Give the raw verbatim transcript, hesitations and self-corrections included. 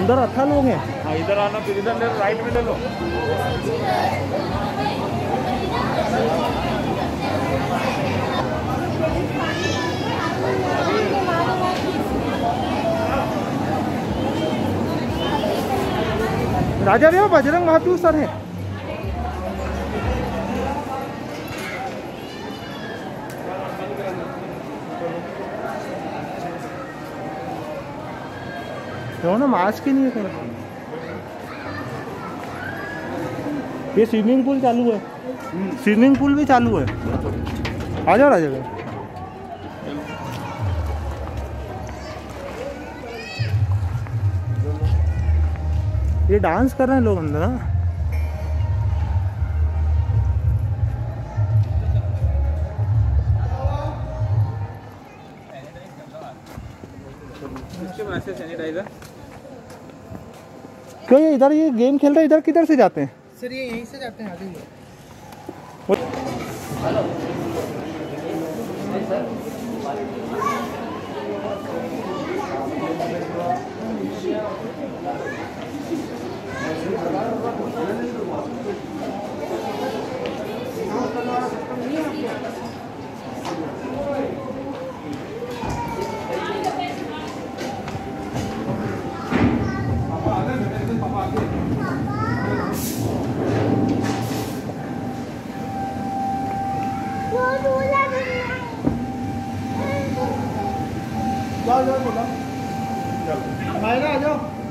उधर अच्छा लोग हैं। हाँ इधर आना, फिर इधर ले, राइट में ले लो। राजा रे बजरंग बहादुर सर है। तो ना मास्क ही नहीं है। ये स्विमिंग पूल चालू है, स्विमिंग पूल भी चालू है। आ जाओ राजा भाई। ये डांस कर रहे हैं लोग अंदर। हाँ सैनिटाइजर क्यों ये इधर ये गेम खेल रहे हैं, इधर किधर से जाते हैं सर? ये यहीं से जाते हैं, आगे ही। जाओ जाओ बोला, आ जाओ।